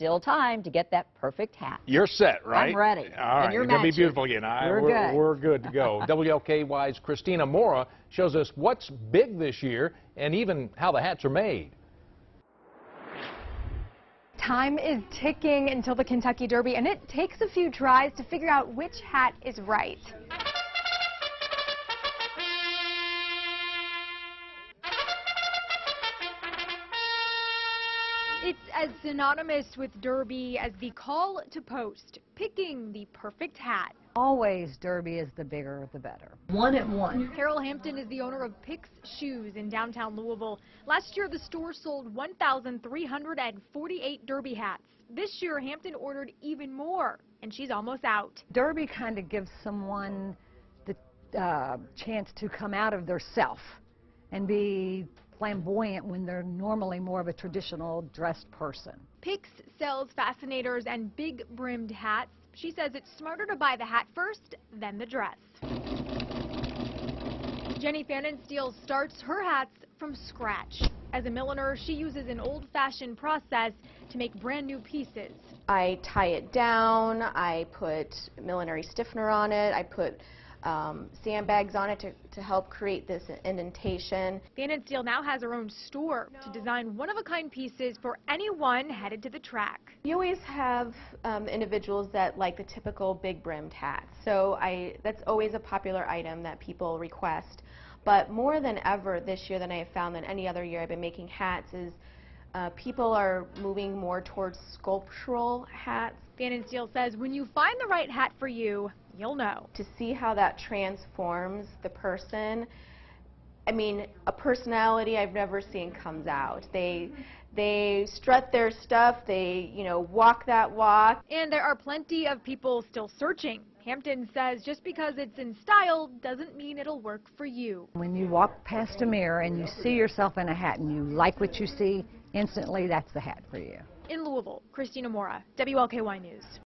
still time to get that perfect hat. You're set, right? I'm ready. All right, And you're going to be matching. beautiful again. We're We're good to go. WLKY's Christina Mora shows us what's big this year and even how the hats are made. Time is ticking until the Kentucky Derby, and it takes a few tries to figure out which hat is right. It's as synonymous with Derby as the call to post, picking the perfect hat. Always Derby is the bigger the better. 1 at 1. Carol Hampton is the owner of Picks Shoes in downtown Louisville. Last year, the store sold 1,348 Derby hats. This year, Hampton ordered even more, and she's almost out. Derby kind of gives someone the chance to come out of their self and be flamboyant when they're normally more of a traditional dressed person. Picks sells fascinators and big brimmed hats. She says it's smarter to buy the hat first, then the dress. Jenny Fannensteel starts her hats from scratch. As a milliner, she uses an old-fashioned process to make brand new pieces. I tie it down, I put millinery stiffener on it, I put sandbags on it to help create this indentation. Fannensteel now has her own store to design one-of-a-kind pieces for anyone headed to the track. You always have individuals that like the typical big brimmed hat, so that's always a popular item that people request. But more than ever this year than I have found than any other year I've been making hats is people are moving more towards sculptural hats. Fannensteel says when you find the right hat for you, you'll know. To see how that transforms the person, I mean, a personality I've never seen comes out. They strut their stuff, they, walk that walk. And there are plenty of people still searching. Hampton says just because it's in style doesn't mean it'll work for you. When you walk past a mirror and you see yourself in a hat and you like what you see, instantly that's the hat for you. In Louisville, Christina Mora, WLKY News.